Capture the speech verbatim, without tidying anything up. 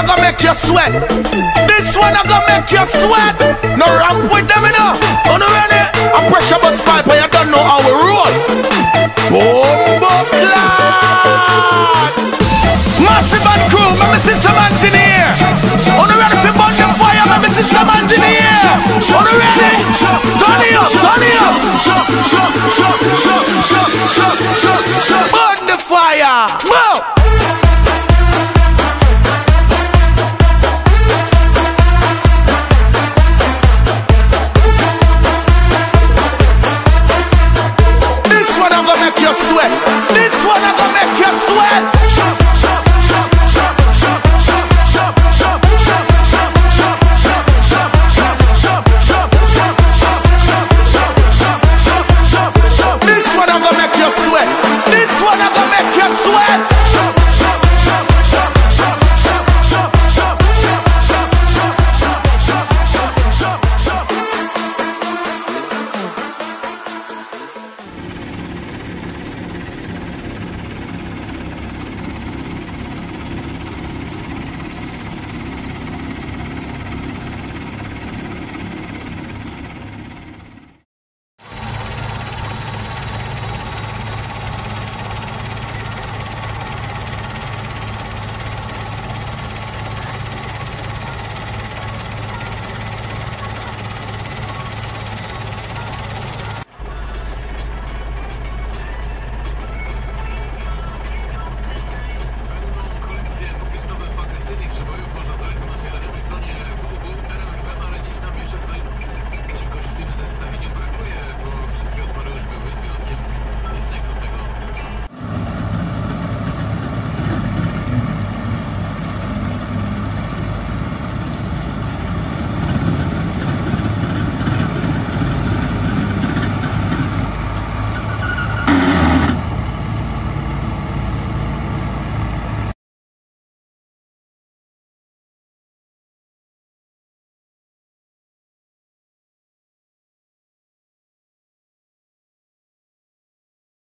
I gonna make you sweat. This one I gonna make you sweat. No ramp with them, you know. On the ready? I pressure bus pipe, but you don't know how we roll. Bombo clad. Massive and crew, let me see some hands in the air. On the ready for bunch of fire, let me see some hands in the air. On the ready? Turn it up, turn it up. Burn the fire. Move. This one I'm gonna make you sweat. This one I'm